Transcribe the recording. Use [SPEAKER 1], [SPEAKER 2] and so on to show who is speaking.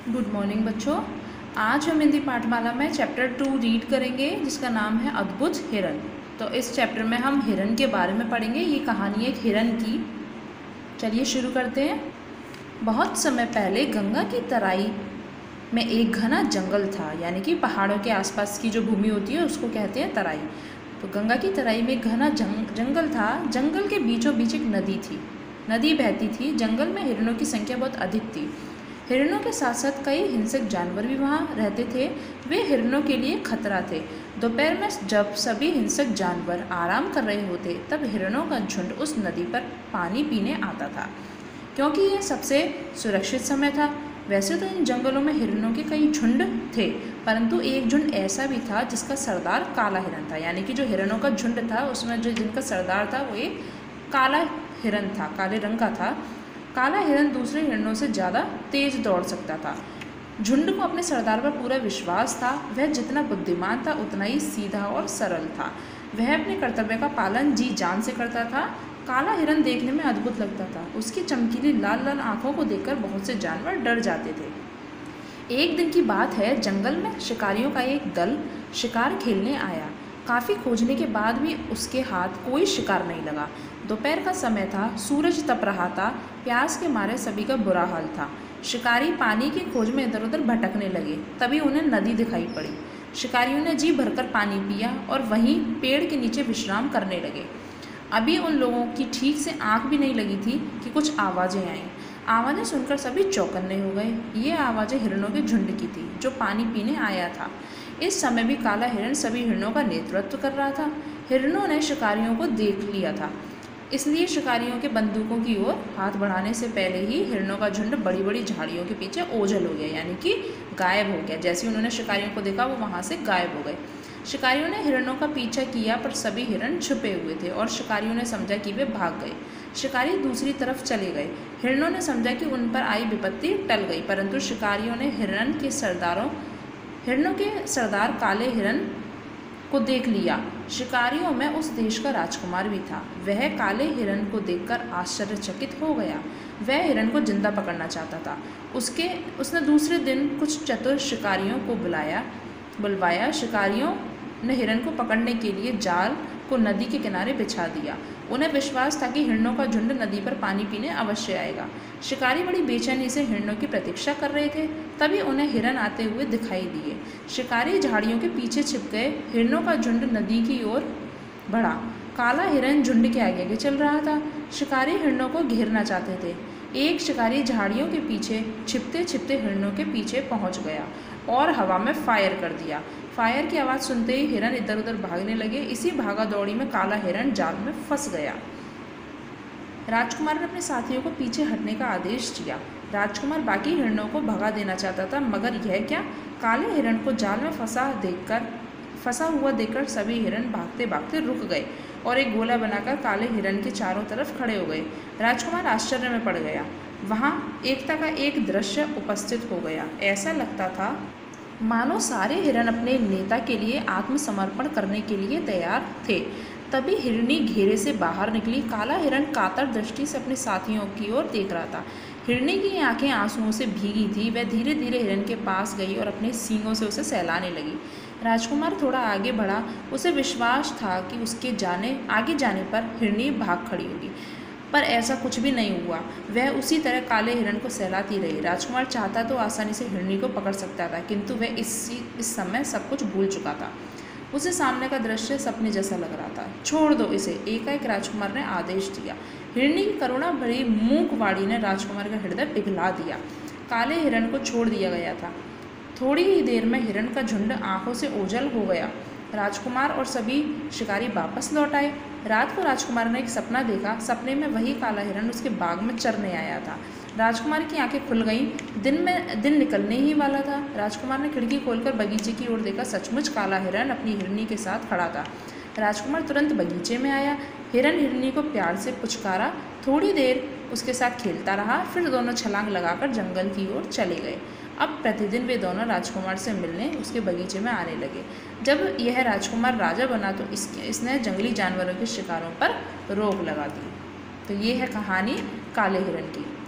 [SPEAKER 1] Good morning बच्चों। आज हम हिंदी पाठमाला में चैप्टर 2 रीड करेंगे जिसका नाम है अद्भुत हिरन। तो इस चैप्टर में हम हिरन के बारे में पढ़ेंगे। ये कहानी एक हिरन की। चलिए शुरू करते हैं। बहुत समय पहले गंगा की तराई में एक घना जंगल था, यानी कि पहाड़ों के आसपास की जो भूमि होती है उसको कहते हैं तराई। तो गंगा की तराई में एक घना जंगल था। जंगल के बीचों बीच एक नदी थी। नदी बहती थी। जंगल में हिरणों की संख्या बहुत अधिक थी। हिरणों के साथ साथ कई हिंसक जानवर भी वहाँ रहते थे। वे हिरणों के लिए खतरा थे। दोपहर में जब सभी हिंसक जानवर आराम कर रहे होते तब हिरणों का झुंड उस नदी पर पानी पीने आता था, क्योंकि यह सबसे सुरक्षित समय था। वैसे तो इन जंगलों में हिरणों के कई झुंड थे, परंतु एक झुंड ऐसा भी था जिसका सरदार काला हिरन था। यानी कि जो हिरणों का झुंड था उसमें जो जिनका सरदार था वो एक काला हिरन था, काले रंग का था। काला हिरन दूसरे हिरणों से ज़्यादा तेज दौड़ सकता था। झुंड को अपने सरदार पर पूरा विश्वास था। वह जितना बुद्धिमान था उतना ही सीधा और सरल था। वह अपने कर्तव्य का पालन जी जान से करता था। काला हिरन देखने में अद्भुत लगता था। उसकी चमकीली लाल लाल आँखों को देखकर बहुत से जानवर डर जाते थे। एक दिन की बात है, जंगल में शिकारियों का एक दल शिकार खेलने आया। काफ़ी खोजने के बाद भी उसके हाथ कोई शिकार नहीं लगा। दोपहर का समय था, सूरज तप रहा था। प्यास के मारे सभी का बुरा हाल था। शिकारी पानी की खोज में इधर उधर भटकने लगे। तभी उन्हें नदी दिखाई पड़ी। शिकारियों ने जी भरकर पानी पिया और वहीं पेड़ के नीचे विश्राम करने लगे। अभी उन लोगों की ठीक से आँख भी नहीं लगी थी कि कुछ आवाज़ें आईं। आवाज़ें सुनकर सभी चौकन्ने हो गए। ये आवाज़ें हिरणों के झुंड की थी जो पानी पीने आया था। इस समय भी काला हिरन सभी हिरणों का नेतृत्व कर रहा था। हिरणों ने शिकारियों को देख लिया था, इसलिए शिकारियों के बंदूकों की ओर हाथ बढ़ाने से पहले ही हिरणों का झुंड बड़ी बड़ी झाड़ियों के पीछे ओझल हो गया, यानी कि गायब हो गया। जैसे ही उन्होंने शिकारियों को देखा वो वहाँ से गायब हो गए। शिकारियों ने हिरणों का पीछा किया पर सभी हिरण छुपे हुए थे और शिकारियों ने समझा कि वे भाग गए। शिकारी दूसरी तरफ चले गए। हिरणों ने समझा कि उन पर आई विपत्ति टल गई, परंतु शिकारियों ने हिरणों के सरदार काले हिरन को देख लिया। शिकारियों में उस देश का राजकुमार भी था। वह काले हिरन को देखकर आश्चर्यचकित हो गया। वह हिरन को जिंदा पकड़ना चाहता था। उसने दूसरे दिन कुछ चतुर शिकारियों को बुलवाया। शिकारियों ने हिरन को पकड़ने के लिए जाल को नदी के किनारे बिछा दिया। उन्हें विश्वास था कि हिरणों का झुंड नदी पर पानी पीने अवश्य आएगा। शिकारी बड़ी बेचैनी से हिरणों की प्रतीक्षा कर रहे थे। तभी उन्हें हिरन आते हुए दिखाई दिए। शिकारी झाड़ियों के पीछे छिप गए। हिरणों का झुंड नदी की ओर बढ़ा। काला हिरन झुंड के आगे आगे चल रहा था। शिकारी हिरणों को घेरना चाहते थे। एक शिकारी झाड़ियों के पीछे छिपते छिपते हिरणों के पीछे पहुंच गया और हवा में फायर कर दिया। फायर की आवाज़ सुनते ही हिरन इधर उधर भागने लगे। इसी भागा दौड़ी में काला हिरन जाल में फंस गया। राजकुमार ने अपने साथियों को पीछे हटने का आदेश दिया। राजकुमार बाकी हिरणों को भगा देना चाहता था, मगर यह क्या, काले हिरन को जाल में फंसा हुआ देखकर सभी हिरन भागते भागते रुक गए और एक गोला बनाकर काले हिरन के चारों तरफ खड़े हो गए। राजकुमार आश्चर्य में पड़ गया। वहाँ एकता का एक दृश्य उपस्थित हो गया। ऐसा लगता था मानो सारे हिरन अपने नेता के लिए आत्मसमर्पण करने के लिए तैयार थे। तभी हिरनी घेरे से बाहर निकली। काला हिरन कातर दृष्टि से अपने साथियों की ओर देख रहा था। हिरनी की आंखें आंसुओं से भीगी थी। वह धीरे धीरे हिरन के पास गई और अपने सींगों से उसे सहलाने लगी। राजकुमार थोड़ा आगे बढ़ा। उसे विश्वास था कि उसके आगे जाने पर हिरनी भाग खड़ी होगी, पर ऐसा कुछ भी नहीं हुआ। वह उसी तरह काले हिरन को सहलाती रही। राजकुमार चाहता तो आसानी से हिरनी को पकड़ सकता था, किंतु वह इस समय सब कुछ भूल चुका था। उसे सामने का दृश्य सपने जैसा लग रहा था। छोड़ दो इसे, एकाएक राजकुमार ने आदेश दिया। हिरनी की करुणा भरी मूक वाणी ने राजकुमार का हृदय पिघला दिया। काले हिरन को छोड़ दिया गया था। थोड़ी ही देर में हिरन का झुंड आंखों से ओझल हो गया। राजकुमार और सभी शिकारी वापस लौट आए। रात को राजकुमार ने एक सपना देखा। सपने में वही काला हिरन उसके बाग में चरने आया था। राजकुमार की आंखें खुल गईं। दिन निकलने ही वाला था। राजकुमार ने खिड़की खोलकर बगीचे की ओर देखा। सचमुच काला हिरन अपनी हिरनी के साथ खड़ा था। राजकुमार तुरंत बगीचे में आया। हिरन हिरनी को प्यार से पुचकारा। थोड़ी देर उसके साथ खेलता रहा, फिर दोनों छलांग लगाकर जंगल की ओर चले गए। अब प्रतिदिन वे दोनों राजकुमार से मिलने उसके बगीचे में आने लगे। जब यह राजकुमार राजा बना तो इसने जंगली जानवरों के शिकारों पर रोक लगा दी। तो ये है कहानी काले हिरन की।